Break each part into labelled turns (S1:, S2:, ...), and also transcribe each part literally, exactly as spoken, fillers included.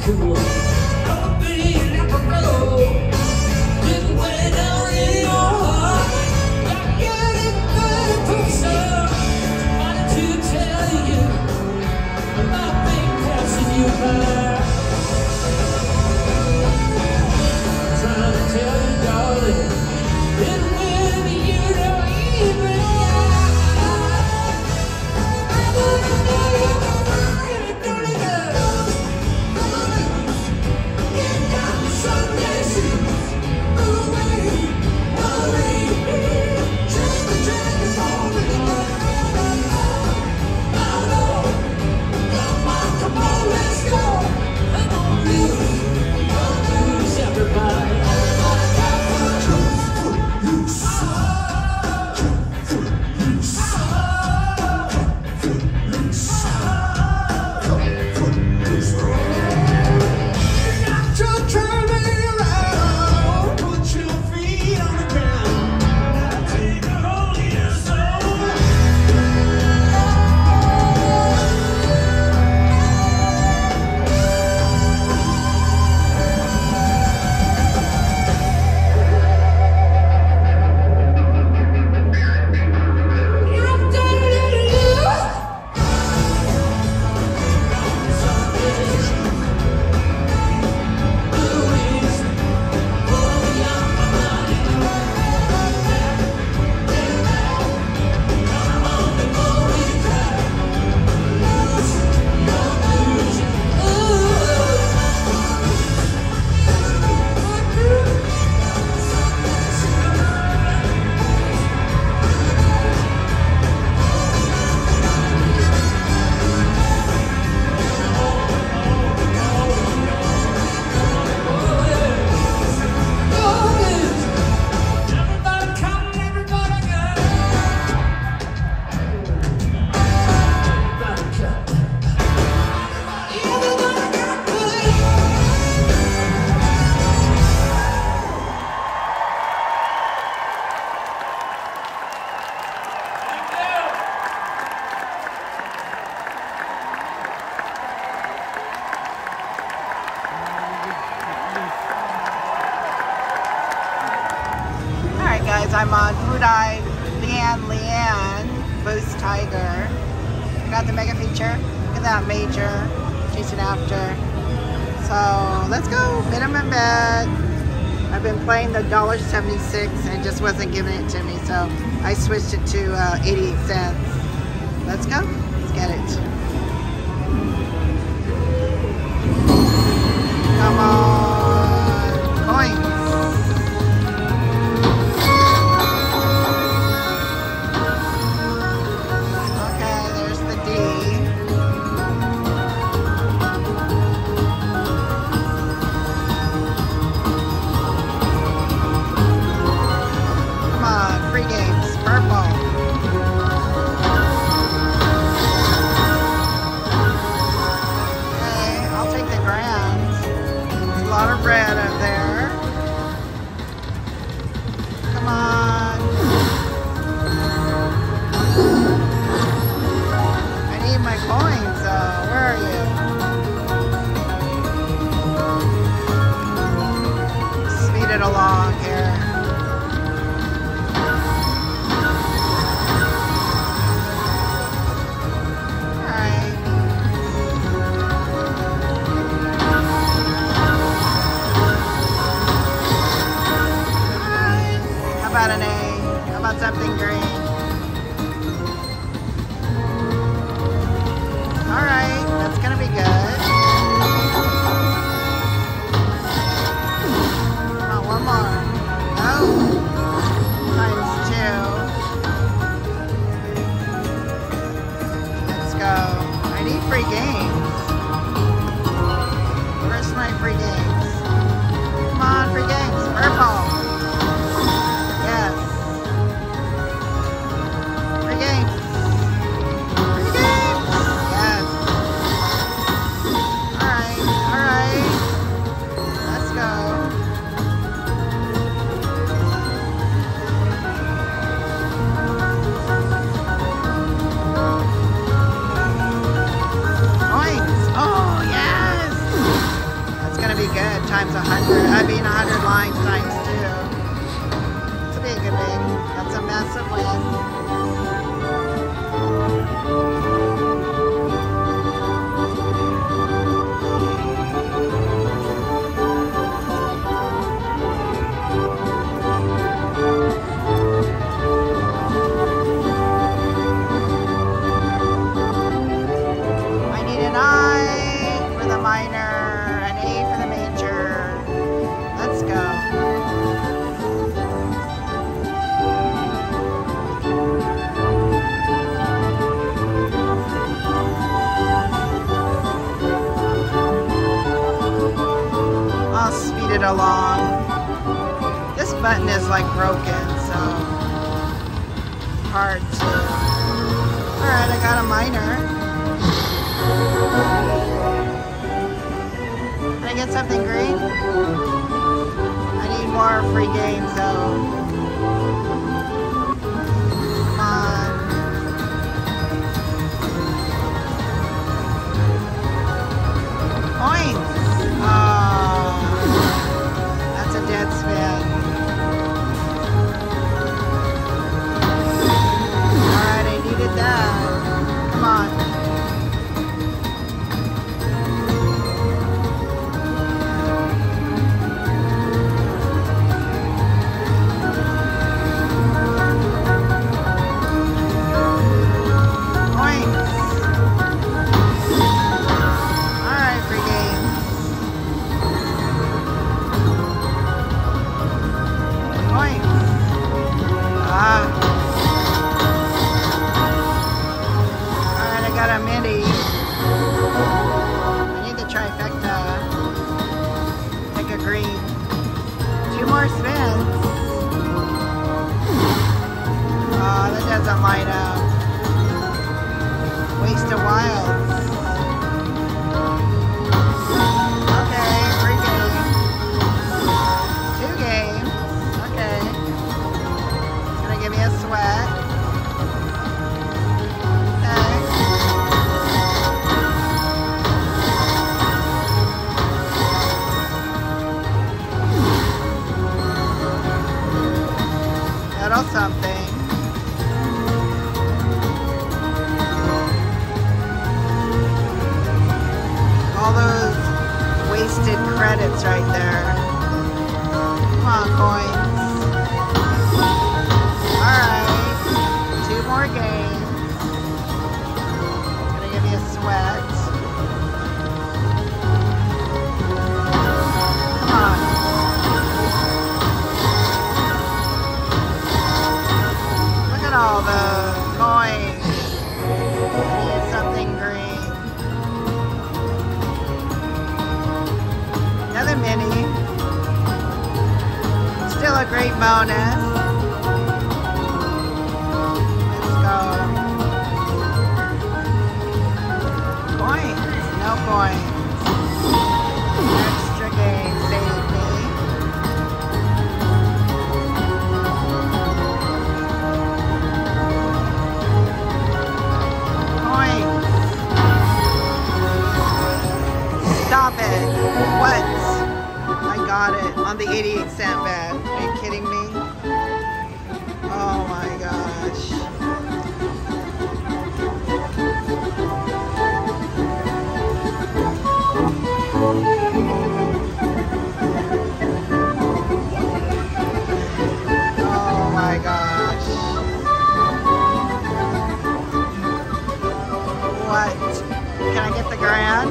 S1: I'm on Blue-Eyed Leanne Leanne, Boost Tiger. Got the mega feature. Look at that major. Chasing after. So let's go. Minimum bet. I've been playing the one dollar seventy-six and it just wasn't giving it to me. So I switched it to uh, eighty-eight cents. Let's go. Let's get it. Come on. Coins. Along here. All right. times a hundred. I mean a hundred lines times two. This will be a good big. That's a massive win. It along. This button is like broken, so hard to. Alright, I got a minor. Did I get something green? I need more free games though. Come on. Points! Oh. Dead spin. Alright, I needed that. Come on. Doesn't line up. Waste of wilds. Okay, free game. Two games. Okay. Gonna give me a sweat. Okay. That'll something. Wasted credits right there. Come on, coins. Alright. Two more games. Gonna give me a sweat. Come on. Look at all the coins. I need something green. Another mini. Still a great bonus. Let's go. Coins. No coins. Extra game. Save me. Coins. Stop it. What? Got it on the eighty-eight cent bet. Are you kidding me? Oh my gosh. Oh my gosh. What? Can I get the grand?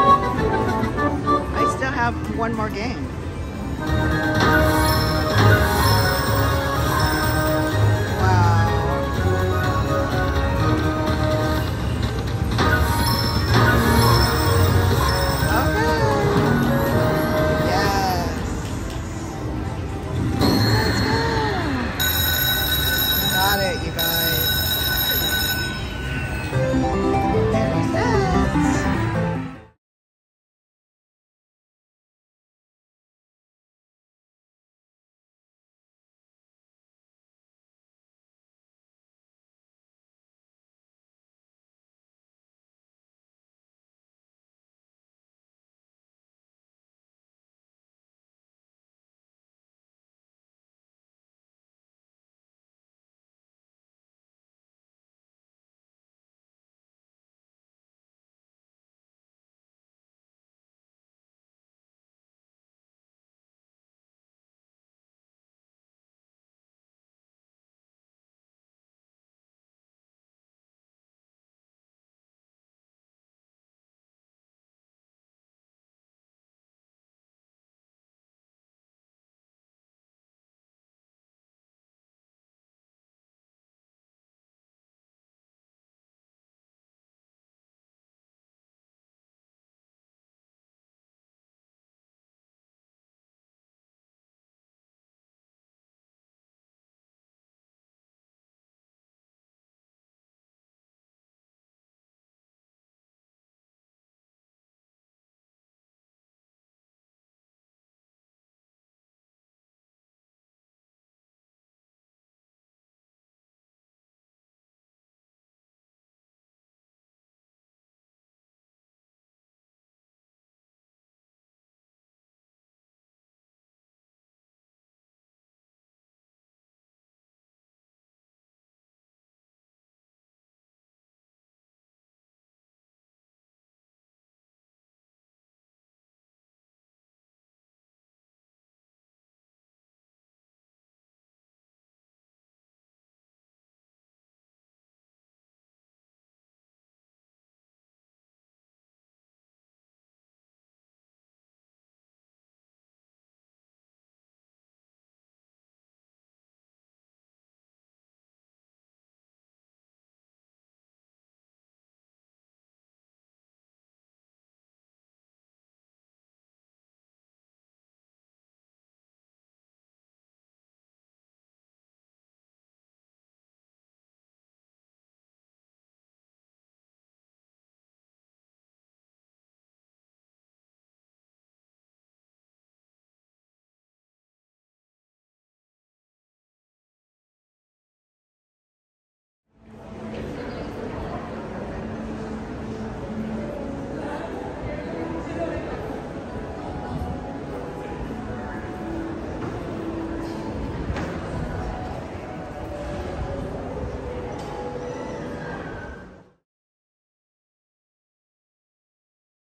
S1: One more game.